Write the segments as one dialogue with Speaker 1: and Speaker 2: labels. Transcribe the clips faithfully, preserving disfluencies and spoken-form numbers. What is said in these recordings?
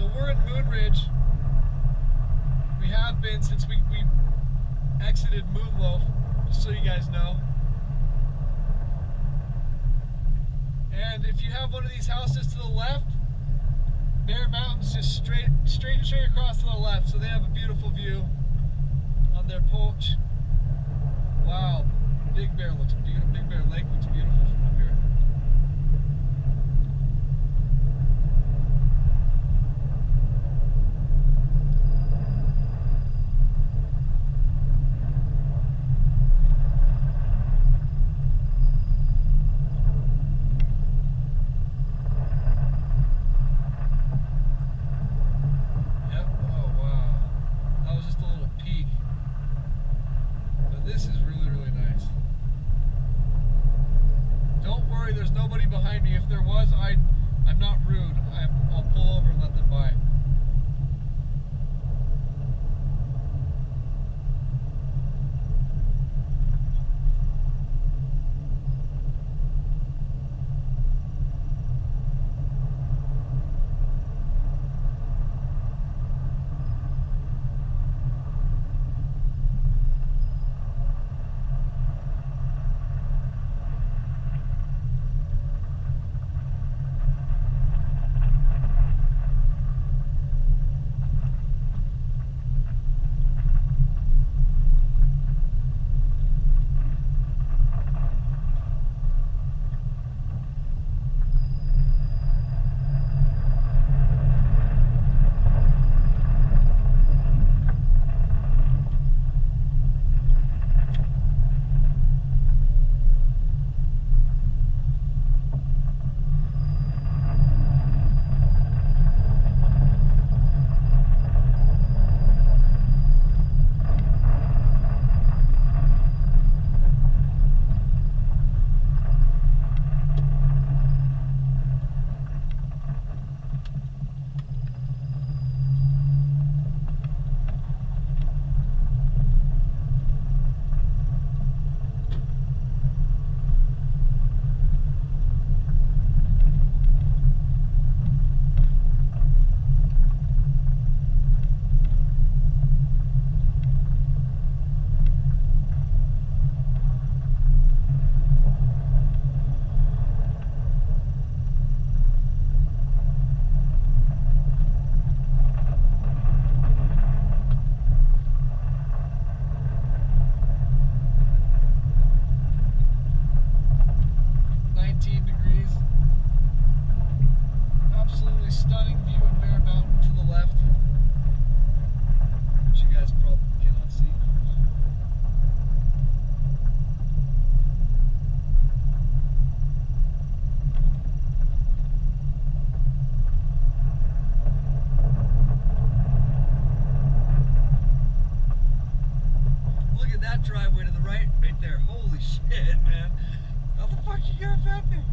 Speaker 1: So we're in Moon Ridge. We have been since we, we exited Moonloaf, just so you guys know. And if you have one of these houses to the left, Bear Mountain's just straight, straight and straight across to the left. So they have a beautiful view on their porch. Wow, Big Bear looks beautiful. Big Bear Lake looks beautiful from up here. This is really, really nice. Don't worry, there's nobody behind me. If there was, I, I'm not rude. I, I'll pull over and let them by. Stunning view of Bear Mountain to the left, which you guys probably cannot see. Look at that driveway to the right, right there. Holy shit, man. How the fuck you got that thing?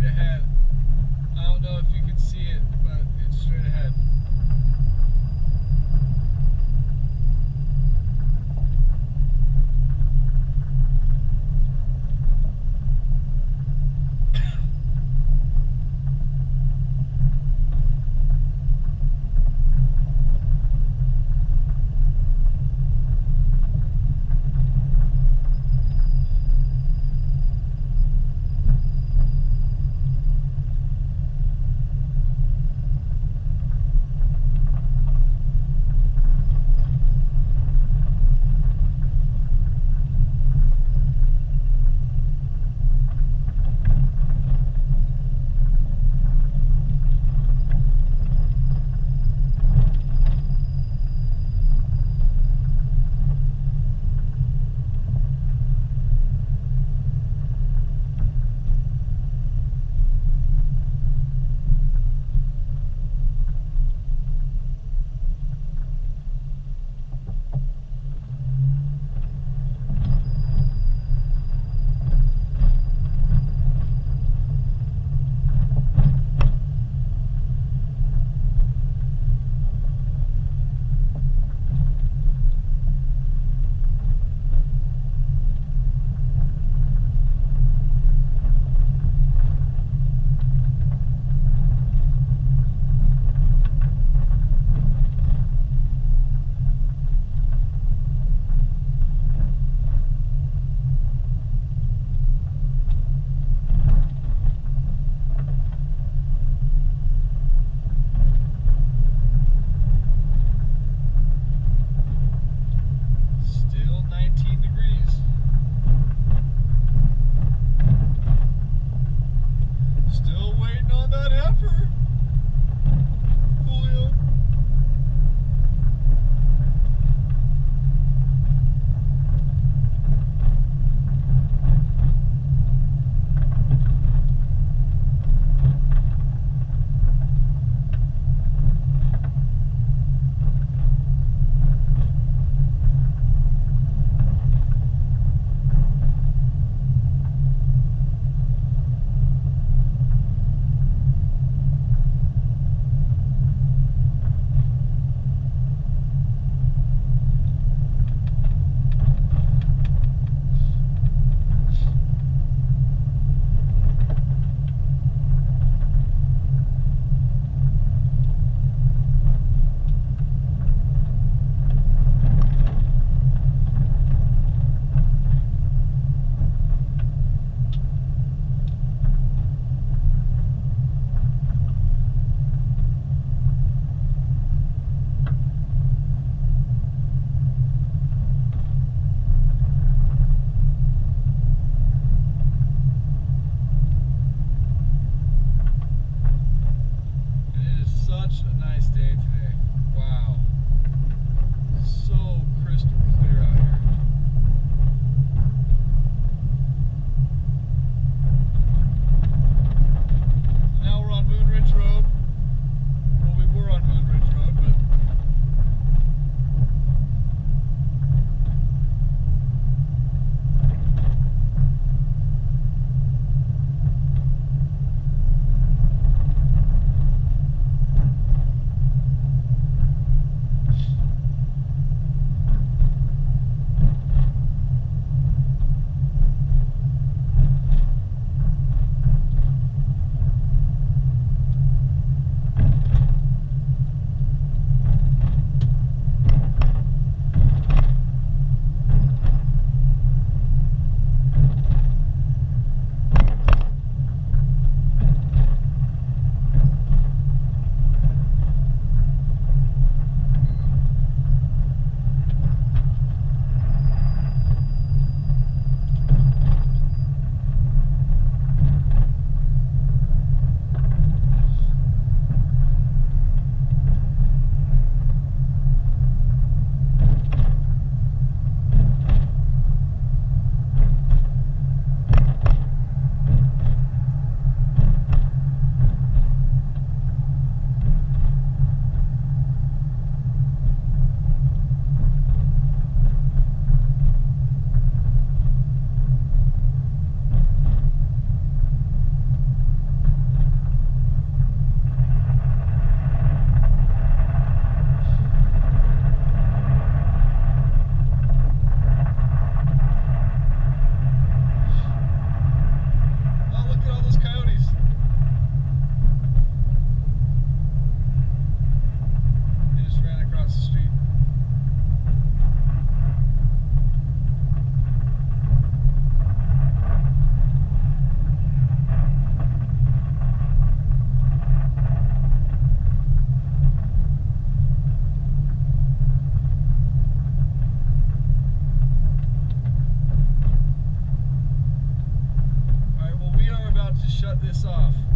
Speaker 1: ahead. I don't know if you can see it, but it's straight ahead. cut this off.